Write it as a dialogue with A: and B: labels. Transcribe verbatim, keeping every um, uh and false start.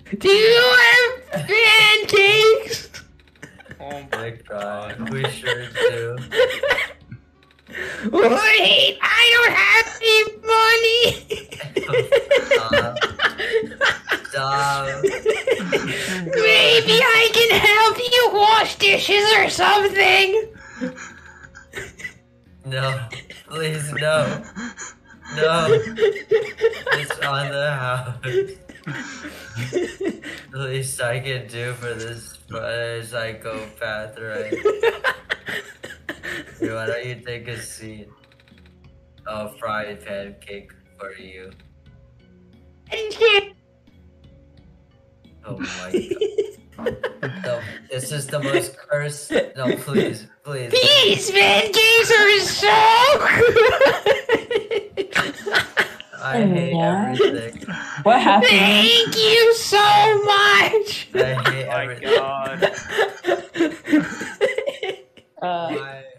A: Do you have pancakes?
B: Oh my god, we sure do.
A: Wait, I don't have any money.
B: Stop. Stop.
A: Maybe I can help you wash dishes or something.
B: No, please, no. No. It's on the house. The least I can do for this psychopath, right? Hey, why don't you take a seat? A fried pancake for you. Oh my god. No, this is the most cursed. No, please, please.
A: These pancakes are so good.
B: I hate
C: Yeah.
B: everything.
C: What happened?
A: Thank you so much.
B: I hate
D: Oh my
B: everything.
D: god.
C: Uh,
B: Why?